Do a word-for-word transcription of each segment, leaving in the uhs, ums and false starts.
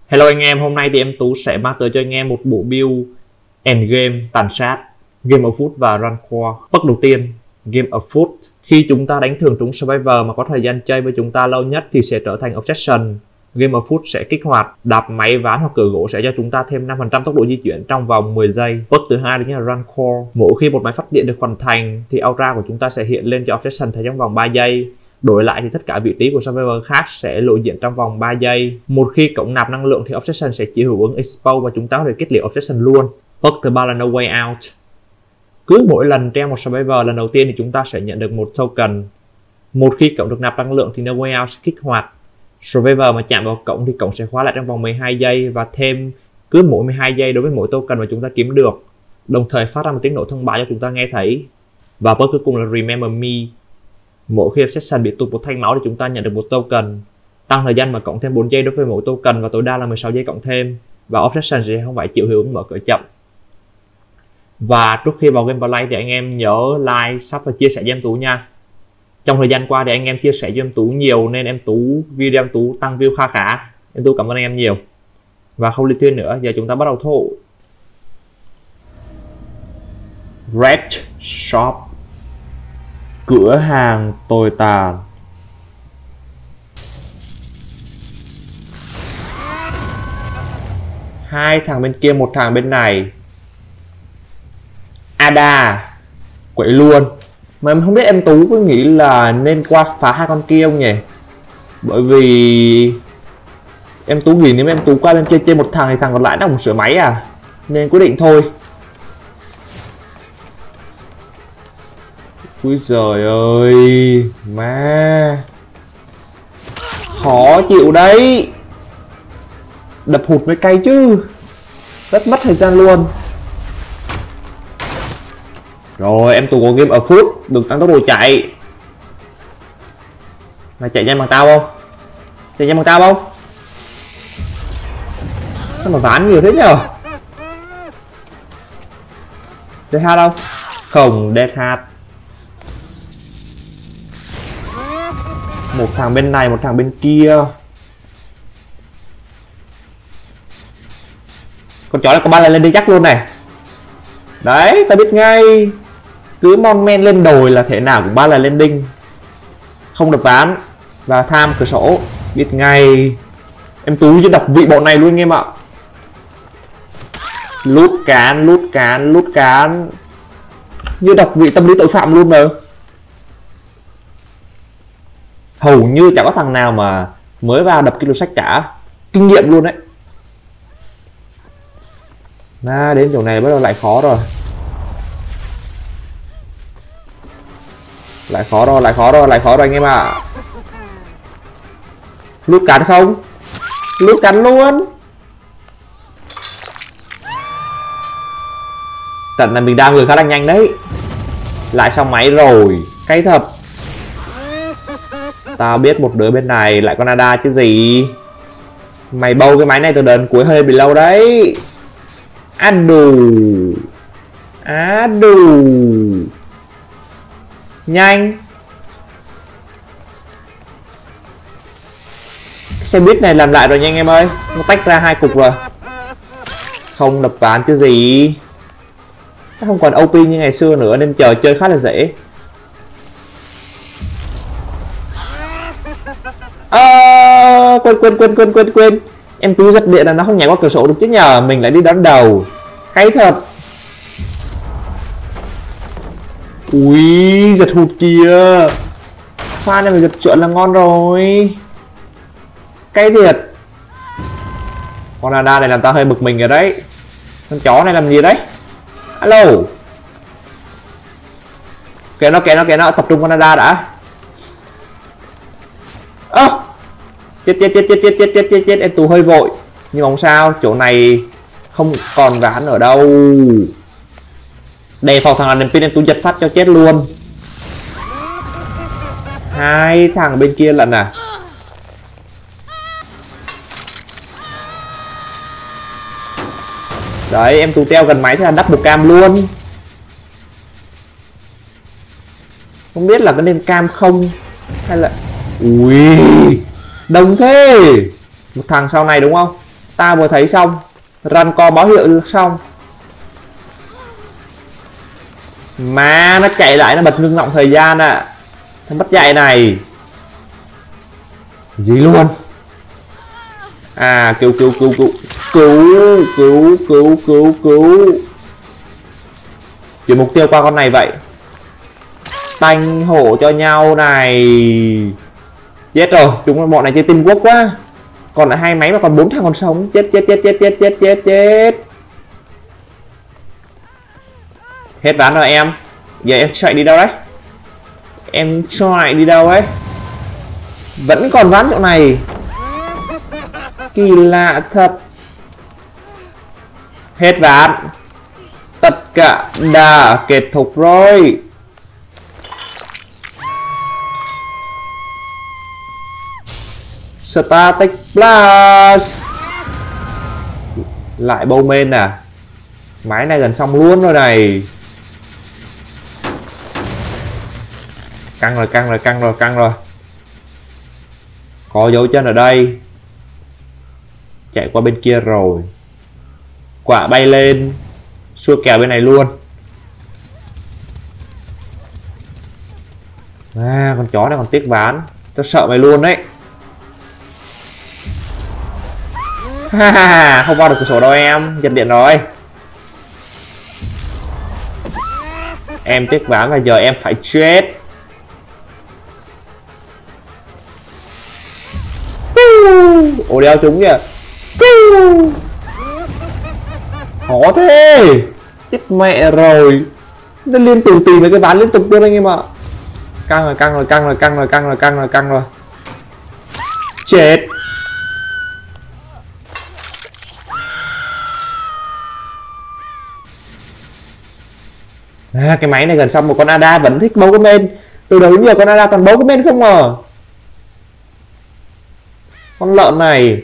Hello anh em, hôm nay thì em Tú sẽ mang tới cho anh em một bộ build endgame tàn sát, Game of Foot và Runcore. Bước đầu tiên, Game of Foot. Khi chúng ta đánh thường trúng Survivor mà có thời gian chơi với chúng ta lâu nhất thì sẽ trở thành Obsession. Game of Foot sẽ kích hoạt, đạp máy ván hoặc cửa gỗ sẽ cho chúng ta thêm năm phần trăm tốc độ di chuyển trong vòng mười giây. Bước thứ hai đó là Runcore. Mỗi khi một máy phát điện được hoàn thành thì aura của chúng ta sẽ hiện lên cho Obsession thời trong vòng ba giây. Đổi lại thì tất cả vị trí của Survivor khác sẽ lộ diện trong vòng ba giây. Một khi cổng nạp năng lượng thì Obsession sẽ chịu hiệu ứng Expose và chúng ta có thể kết liễu Obsession luôn. Bước thứ ba là No Way Out. Cứ mỗi lần treo một Survivor lần đầu tiên thì chúng ta sẽ nhận được một token. Một khi cổng được nạp năng lượng thì No Way Out sẽ kích hoạt. Survivor mà chạm vào cổng thì cổng sẽ khóa lại trong vòng mười hai giây và thêm cứ mỗi mười hai giây đối với mỗi token mà chúng ta kiếm được. Đồng thời phát ra một tiếng nổ thông báo cho chúng ta nghe thấy. Và bước cuối cùng là Remember Me. Mỗi khi Obsession bị tụt một thanh máu thì chúng ta nhận được một token. Tăng thời gian mở cổng thêm bốn giây đối với mỗi token và tối đa là mười sáu giây cộng thêm. Và Obsession sẽ không phải chịu hiệu ứng mở cửa chậm. Và trước khi vào gameplay thì anh em nhớ like, sub và chia sẻ cho em Tú nha. Trong thời gian qua thì anh em chia sẻ cho em Tú nhiều nên em Tú video em Tú tăng view kha khá. Em Tú cảm ơn anh em nhiều. Và không liên thuyên nữa, giờ chúng ta bắt đầu thụ. Red Shop, cửa hàng tồi tàn. Hai thằng bên kia, một thằng bên này. Ada quậy luôn. Mà em không biết em Tú cứ nghĩ là nên qua phá hai con kia không nhỉ? Bởi vì em Tú nghĩ nếu em Tú qua bên kia chơi một thằng thì thằng còn lại nó không sửa máy à, nên quyết định thôi. Úi giời ơi, má khó chịu đấy. Đập hụt mới cay chứ, rất mất thời gian luôn. Rồi em Tú có Game of Foot, đừng tăng tốc độ chạy. Mày chạy nhanh bằng tao không? Chạy nhanh bằng tao không? Sao mà ván nhiều thế nhờ? Dead Hard đâu? Không, Dead Hard. Một thằng bên này, một thằng bên kia. Con chó này có ba lần lên đi chắc luôn này. Đấy, ta biết ngay. Cứ mon men lên đồi là thể nào cũng ba lần lên đinh. Không được ván. Và tham cửa sổ. Biết ngay. Em Tú chứ đọc vị bọn này luôn anh em ạ. Lút cán, lút cán, lút cán. Như đọc vị tâm lý tội phạm luôn mà. Hầu như chẳng có thằng nào mà mới vào đập kilo sách cả. Kinh nghiệm luôn đấy. À, đến chỗ này bắt đầu lại khó rồi. Lại khó rồi, lại khó rồi, lại khó rồi anh em ạ. À. Lút cắn không? Lút cắn luôn. Trận này mình đang người khá là nhanh đấy. Lại xong máy rồi. Cay thật. Tao biết một đứa bên này lại con Ada chứ gì. Mày bâu cái máy này từ đợt cuối hơi bị lâu đấy. Á đù. Á đù. Nhanh. Xe buýt này làm lại rồi nha anh em ơi. Nó tách ra hai cục rồi. Không đập ván chứ gì. Nó không còn ô pê như ngày xưa nữa nên chờ chơi khá là dễ. À, quên quên quên quên quên quên. Em Tú giật điện là nó không nhảy qua cửa sổ được chứ nhờ. Mình lại đi đón đầu. Hay thật. Ui, giật hụt kìa. Pha này mình giật chuẩn là ngon rồi. Cay thiệt. Con Ada này làm tao hơi bực mình rồi đấy. Con chó này làm gì đấy? Alo. Kìa nó kìa nó kìa nó. Tập trung con Ada đã. Ơ à. Chết chết chết chết chết chết chết chết chết. Em Tú hơi vội. Nhưng mà không sao. Chỗ này không còn ván ở đâu. Đề phòng thằng làm pin em Tú giật phát cho chết luôn. Hai thằng bên kia lận à. Đấy em Tú treo gần máy thì là double cam luôn. Không biết là có nên cam không hay là ui đông thế. Một thằng sau này đúng không? Tao vừa thấy xong. Run co báo hiệu xong. Mà nó chạy lại nó bật ngưng động thời gian ạ. À. Thằng mất dạy này. Gì luôn. À cứu cứu cứu cứu. Cứu cứu cứu cứu cứu. Chuyển mục tiêu qua con này vậy. Tanh hổ cho nhau này. Chết rồi, chúng bọn này chơi teamwork quá. Còn lại hai máy mà còn bốn thằng còn sống. Chết chết chết chết chết chết chết chết. Hết ván rồi em. Giờ em chạy đi đâu đấy? Em chạy đi đâu ấy? Vẫn còn ván chỗ này. Kỳ lạ thật. Hết ván. Tất cả đã kết thúc rồi. Static Blast. Lại Bowman à. Máy này gần xong luôn rồi này. Căng rồi căng rồi căng rồi căng rồi. Có dấu chân ở đây. Chạy qua bên kia rồi. Quả bay lên. Xua kèo bên này luôn. À, con chó này còn tiếc ván. Tao sợ mày luôn đấy. Ha ha ha, không vào được cửa sổ đâu em. Giật điện rồi. Em tiếc ván và giờ em phải chết. Ồ đeo chúng kìa. Khó thế. Chết mẹ rồi. Nó liên tục tìm mấy cái ván liên tục luôn anh em ạ. Căng rồi căng rồi căng rồi căng rồi căng rồi căng rồi căng rồi. Chết. À, cái máy này gần xong một con Ada vẫn thích bấu cái men. Từ đầu đến giờ con Ada toàn bấu cái men không à. Con lợn này.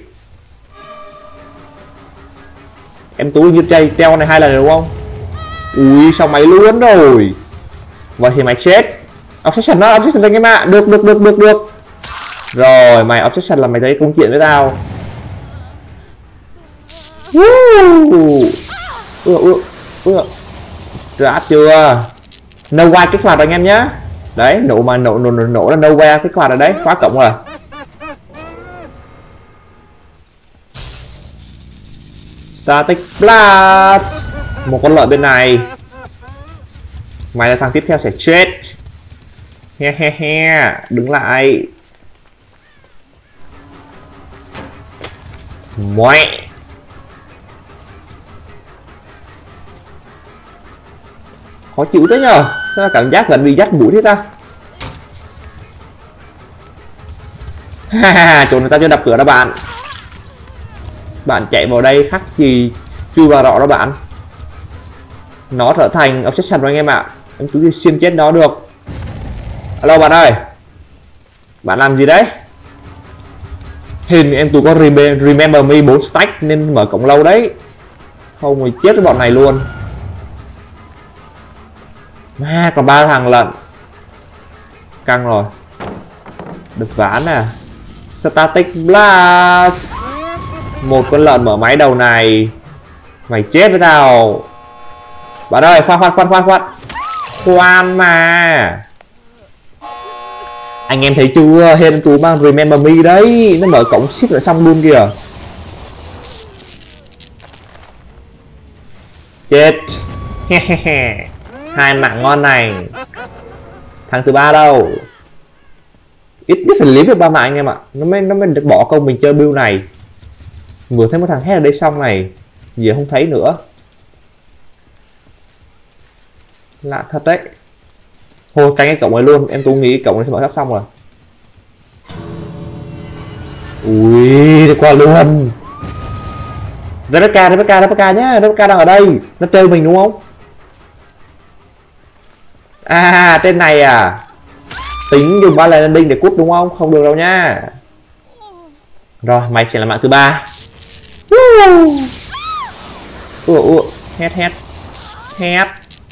Em Tú như chơi treo này hai lần đúng không? Ui sao máy luôn rồi. Vậy thì mày chết. Obsession đó, Obsession anh em ạ. Được được được được được. Rồi mày Obsession là mày thấy công chuyện với tao. Ui ui ui. Rát chưa? Nova kích hoạt anh em nhé. Đấy nổ mà nổ nổ nổ, nổ là Nova kích hoạt ở đấy. Khóa cộng rồi. Static Blast. Một con lợn bên này. Mày là thằng tiếp theo sẽ chết. He he he. Đứng lại. Mẹ. Khó chịu thế nhờ. Sao cảm giác gần bị dắt mũi thế ta. Ha ha ha. Chỗ này ta chưa đập cửa đó bạn. Bạn chạy vào đây khác gì chui vào rọ đó bạn. Nó trở thành obsession rồi anh em ạ. À. Em cứ xiên chết nó được. Alo bạn ơi. Bạn làm gì đấy? Hình em tụi có remember me bốn stack nên mở cổng lâu đấy. Không rồi chết với bọn này luôn. À, còn ba thằng lận. Căng rồi. Được ván à. Static Blast. Một con lợn mở máy đầu này. Mày chết với tao. Bạn ơi khoan khoan khoan khoan khoan. Khoan mà. Anh em thấy chưa? Hên tú mang remember me đấy. Nó mở cổng ship lại xong luôn kìa. Chết. Hai mạng ngon này. Thằng thứ ba đâu? Ít nhất phải liếm được ba mạng anh em ạ. Nó mới nó mới được bỏ công mình chơi build này. Vừa thấy một thằng hết ở đây xong này. Giờ không thấy nữa. Lạ thật đấy. Thôi canh cái cổng này luôn. Em Tú nghĩ cổng này sẽ mở sắp xong rồi. Ui đi qua luôn. Rebecca Rebecca Rebecca nhá. Rebecca đang ở đây. Nó chơi mình đúng không? À tên này à. Tính dùng ba lần landing để cút đúng không? Không được đâu nha. Rồi mày sẽ là mạng thứ ba. Ủa ủa. Hét hét. Hét.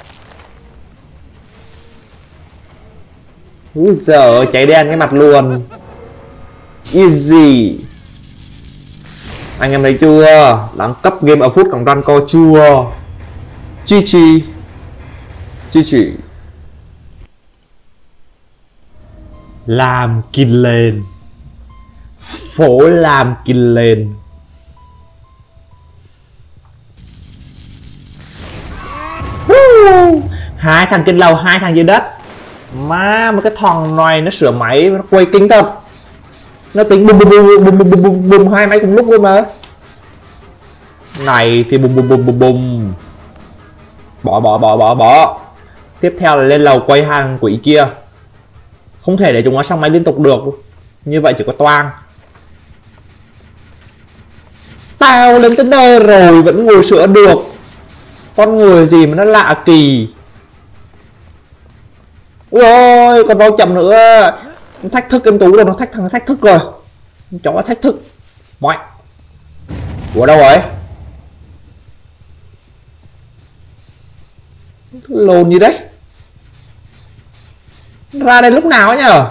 Úi giời cháy đen cái mặt luôn. Easy. Anh em thấy chưa? Đẳng cấp Game of Foot còn run co chưa? Chi chi Chi chi Làm kinh lên. Phố làm kinh lên. Hai thằng trên lầu, hai thằng dưới đất. Má mà cái thằng này nó sửa máy, nó quay kinh thật. Nó tính bùm bùm bùm bùm bùm bùm bùm hai máy cùng lúc luôn mà. Này thì bùm bùm bùm bùm bùm. Bỏ bỏ bỏ bỏ bỏ. Tiếp theo là lên lầu quay hàng quỷ kia. Không thể để chúng nó sang máy liên tục được. Như vậy chỉ có toang. Tao lên tới nơi rồi vẫn ngồi sửa được. Con người gì mà nó lạ kỳ. Ui ôi, còn bao chậm nữa. Nó thách thức em Tú rồi, nó thách thằng thách thức rồi. Chó thách thức. Mọi. Ủa đâu rồi? Lồn gì đấy? Ra đây lúc nào ấy nhở?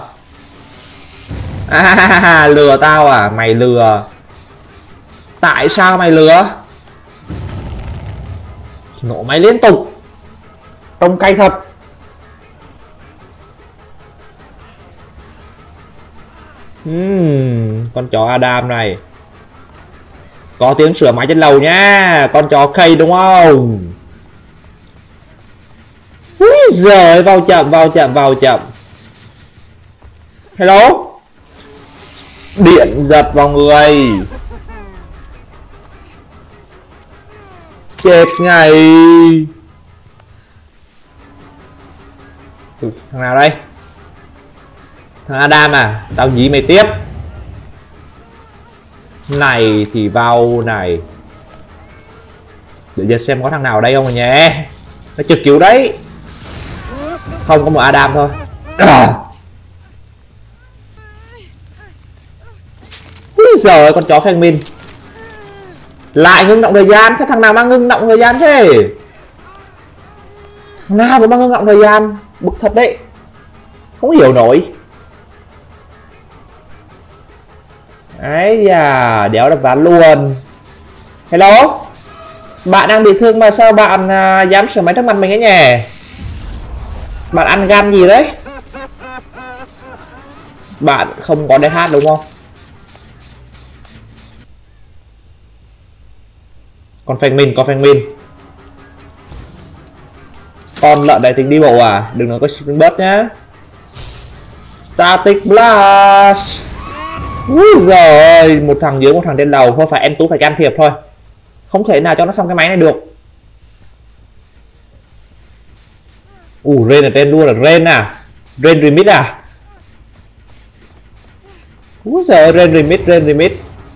À, lừa tao à? Mày lừa. Tại sao mày lừa? Nổ máy liên tục. Trông cay thật. uhm, Con chó Adam này. Có tiếng sửa máy trên lầu nha. Con chó Kay đúng không? Úi giời, vào chậm, vào chậm, vào chậm. Hello. Điện giật vào người. Chết ngay. Thằng nào đây? Thằng Adam à? Tao dí mày tiếp. Này thì vào này. Để giờ xem có thằng nào ở đây không rồi nhé. Nó trực cứu đấy. Không có một Adam thôi. Úi giời, con chó Phanh Min. Lại ngưng động thời gian. Cái thằng nào mang ngưng động thời gian thế? Thằng nào mà mang ngưng động thời gian? Bực thật đấy. Không hiểu nổi. Ấy da, đéo đập ván luôn. Hello. Bạn đang bị thương mà sao bạn à, dám sửa máy trước mặt mình ấy nhỉ? Bạn ăn gan gì đấy? Bạn không có đê hát đúng không? Con Phanh Min, con Phanh Min. Con lợn đại tính đi bộ à? Đừng nói có Spring Bird nhá. Static Blast. Úi giời, một thằng dưới một thằng trên đầu. Thôi phải em Tú phải can thiệp thôi. Không thể nào cho nó xong cái máy này được. Ủa, Rain ở trên luôn là Rain à? Rain Remix à? Úi giời, Rain Remix, Rain Remix.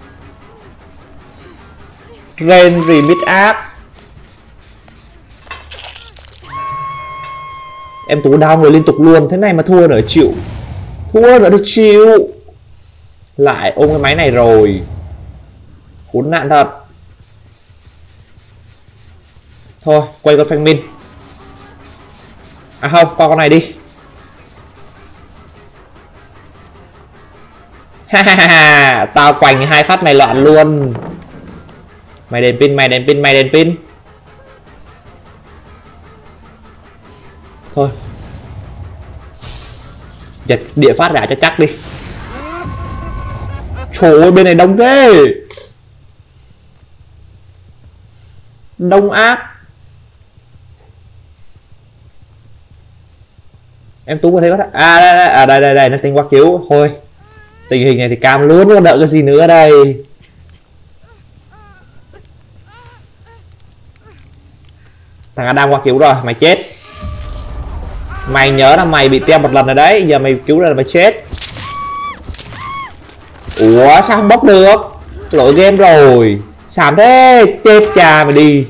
Rain Remix app. Em Tú đau người liên tục luôn. Thế này mà thua nữa chịu. Thua nữa được chịu. Lại ôm cái máy này rồi. Khốn nạn thật. Thôi quay con Phanh Min. À không, qua con này đi. Hahaha. Tao quành hai phát này loạn luôn. Mày đèn pin, mày đèn pin, mày đèn pin. Thôi giật địa phát gã cho chắc đi. Trời ơi, bên này đông thế. Đông áp. Em Tú có thấy có thật. À đây đây, à, đây đây đây nó tính qua cứu. Thôi tình hình này thì cam luôn, còn đợi cái gì nữa đây. Thằng Adam qua cứu rồi, mày chết. Mày nhớ là mày bị teo một lần rồi đấy, giờ mày cứu ra là mày chết. Ủa sao không bốc được? Lỗi game rồi. Xàm thế, chết cha mày đi.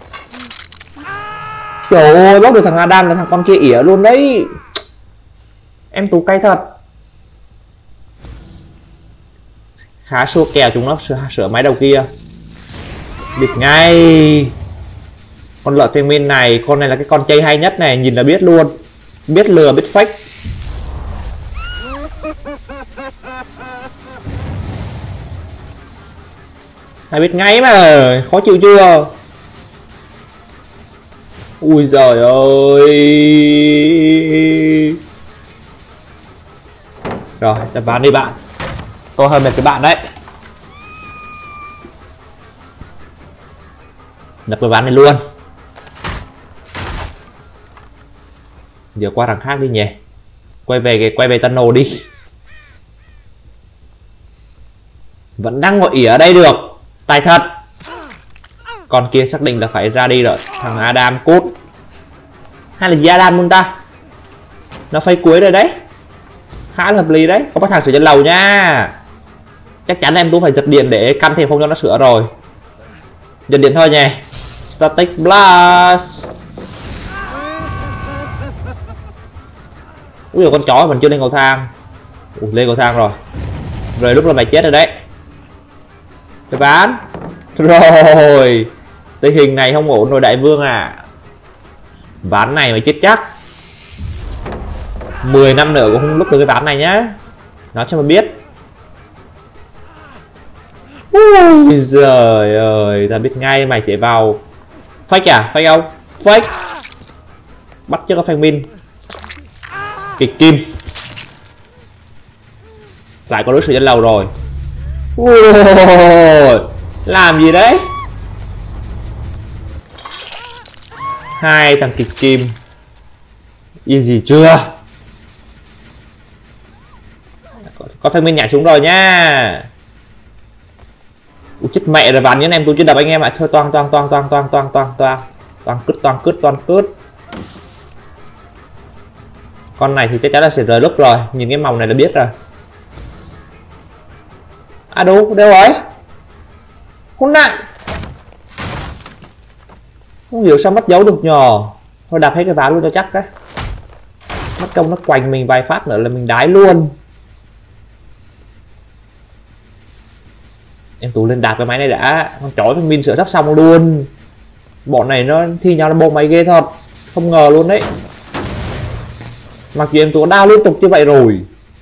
Trời ơi, bốc được thằng Adam là thằng con kia ỉa luôn đấy. Em Tú cay thật. Khá xua kèo chúng nó sửa, sửa máy đầu kia. Bịt ngay. Con lợn Phanh Min này, con này là cái con chơi hay nhất này, nhìn là biết luôn. Biết lừa, biết fake. Mày biết ngay mà, khó chịu chưa? Ui giời ơi. Rồi, đập ván đi bạn. Tôi hơi mệt với bạn đấy. Đập cái ván này luôn. Giờ qua thằng khác đi nhỉ. Quay về cái quay về Tano đi. Vẫn đang ngồi ỉa ở đây được. Tài thật. Con kia xác định là phải ra đi rồi. Thằng Adam cút. Hay là gì Adam luôn ta? Nó phây cuối rồi đấy. Khá là hợp lý đấy. Có bắt thằng sửa trên lầu nha. Chắc chắn em cũng phải giật điện để căn thêm không cho nó sửa rồi. Giật điện thôi nhỉ. Static Blast. Ui con chó vẫn chưa lên cầu thang. Ui, lên cầu thang rồi. Rồi lúc là mày chết rồi đấy. Cái bán. Rồi. Tình hình này không ổn rồi đại vương à. Ván này mày chết chắc. Mười năm nữa cũng không lúc được cái ván này nhá. Nói cho mày biết. Ui giời ơi. Ta biết ngay mày sẽ vào. Fake à? Fake không? Fake. Bắt chưa có phanh min. Kịch kim. Lại có đối xử trên lầu rồi. Ui, làm gì đấy? Hai thằng kịch kim. Easy chưa? Có phanh min nhảy xuống rồi nha. Ui, chết mẹ rồi, ván như em tôi chưa đập anh em ạ. Thôi toang toang toang toang toang toang toang toang toang cứt toang cứt toang cứt. Con này thì chắc chắn là sẽ rời lúc rồi. Nhìn cái màu này là biết rồi. À đâu, đâu rồi? Con nặng. Không hiểu sao mất dấu được nhờ. Thôi đạp hết cái ván luôn cho chắc cái. Mất công nó quành mình vài phát nữa là mình đái luôn. Em Tú lên đạp cái máy này đã. Con chó với min sửa sắp xong luôn. Bọn này nó thi nhau là bộ máy ghê thật. Không ngờ luôn đấy. Mặc dù em Tú đau liên tục như vậy rồi.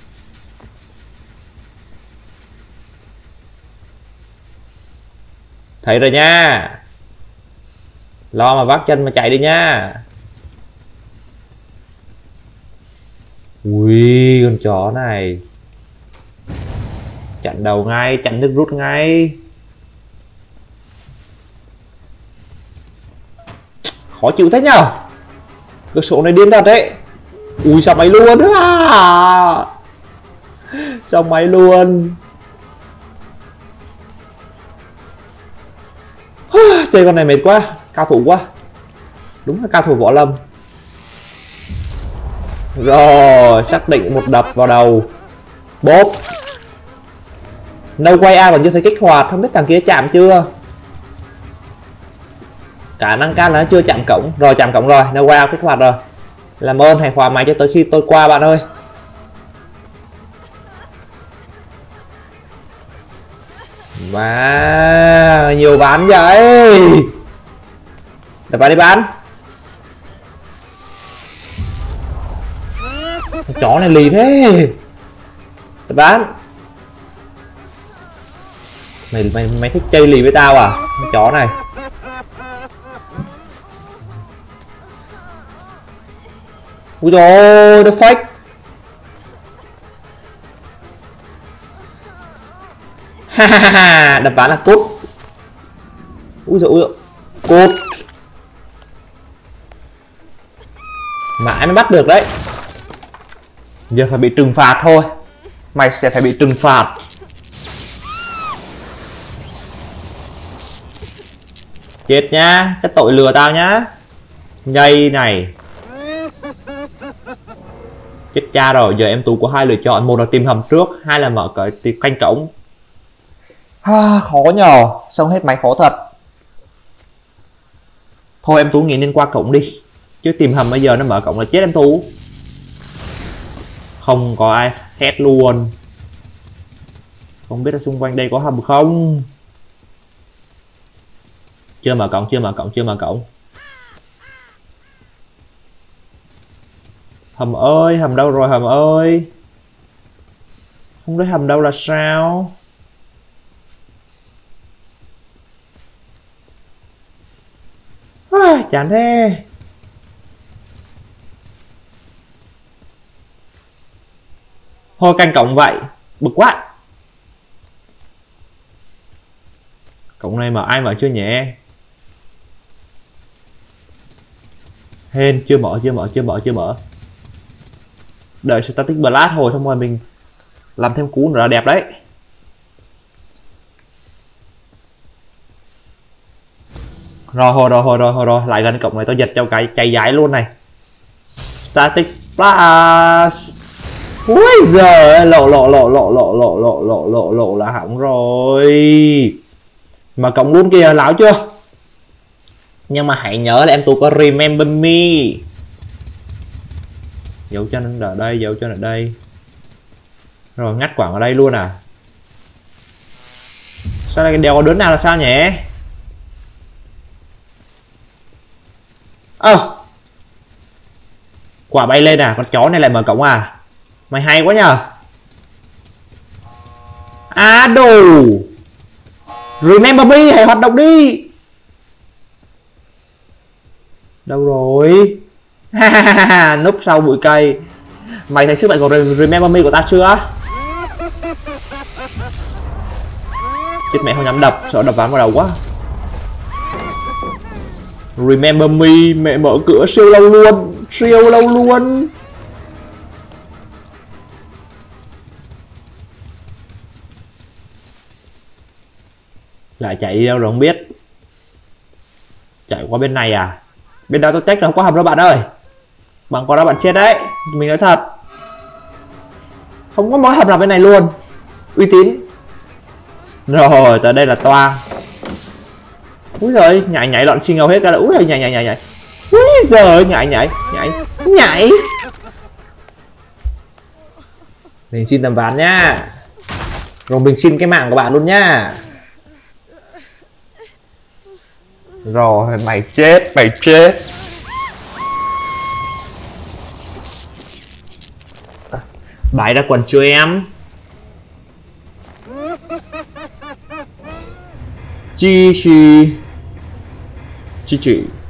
Thấy rồi nha. Lo mà vác chân mà chạy đi nha. Ui con chó này. Chặn đầu ngay, chặn nước rút ngay. Khó chịu thế nhở. Cái số này điên thật đấy. Ui sao máy luôn à. Sao máy luôn. Chơi con này mệt quá. Cao thủ quá. Đúng là cao thủ võ lâm. Rồi xác định một đập vào đầu. Bốp. No way A còn chưa thấy kích hoạt. Không biết thằng kia chạm chưa. Khả năng cao là nó chưa chạm cổng. Rồi chạm cổng rồi. No way A kích hoạt rồi. Làm ơn hãy khóa máy cho tới khi tôi qua bạn ơi. Wow, nhiều ván vậy. Đập vào đi bán. Chó này lì thế. Đập bán. Mày mày mày thích chơi lì với tao à? Con chó này. Ui dồi, nó fake. Ha đập bán là cút. Ui dồi ui cút. Mãi mới bắt được đấy. Giờ phải bị trừng phạt thôi. Mày sẽ phải bị trừng phạt. Chết nhá. Cái tội lừa tao nhá. Nhây này. Chết cha rồi. Giờ em Tú có hai lựa chọn. Một là tìm hầm trước. Hai là mở cái canh cổng. À, khó nhờ. Xong hết máy khó thật. Thôi em Tú nghĩ nên qua cổng đi. Chứ tìm hầm bây giờ nó mở cổng là chết em Tú. Không có ai hét luôn. Không biết là xung quanh đây có hầm không. Chưa mở cổng, chưa mở cổng, chưa mở cổng. Hầm ơi, hầm đâu rồi hầm ơi. Không thấy hầm đâu là sao. Chán thế. Thôi canh cổng vậy, bực quá. Cổng này mở ai mở chưa nhỉ? Hên chưa mở, chưa mở, chưa mở, chưa mở. Đợi static blast hồi xong rồi mình làm thêm cú nữa là đẹp đấy. Rồi rồi rồi rồi rồi rồi lại gần cổng này, tôi giật cho cái cháy giái luôn này. Static blast. Ui giời, lộ lộ lộ lộ lộ lộ lộ lộ lộ lộ là hỏng rồi. Mà cổng luôn kìa, lão chưa? Nhưng mà hãy nhớ là em tôi có remember me. Dấu chân ở đây, dấu chân ở đây. Rồi ngắt quảng ở đây luôn à? Sao lại đeo đứa nào là sao nhỉ? Ơ à, quả bay lên à? Con chó này lại mở cổng à? Mày hay quá nhờ. À đồ Remember me, hãy hoạt động đi. Đâu rồi? Núp sau bụi cây. Mày thấy sức mạnh của Remember me của ta chưa? Chết mẹ, không dám đập, sợ đập ván vào đầu quá. Remember me, mẹ mở cửa siêu lâu luôn, siêu lâu luôn. Lại chạy đi đâu rồi không biết. Chạy qua bên này à? Bên đó tôi check là không có hầm đâu bạn ơi. Bạn có đó bạn chết đấy. Mình nói thật, không có mối hầm nào bên này luôn. Uy tín. Rồi tới đây là toang. Úi giời, nhảy nhảy loạn xi ngầu hết cả. Úi giời, nhảy nhảy nhảy nhảy. Úi giời, nhảy nhảy nhảy nhảy. Mình xin tầm ván nhá. Rồi mình xin cái mạng của bạn luôn nhá. Rồi mày chết, mày chết. Bài ra quần chưa em? Chi chi Chi chi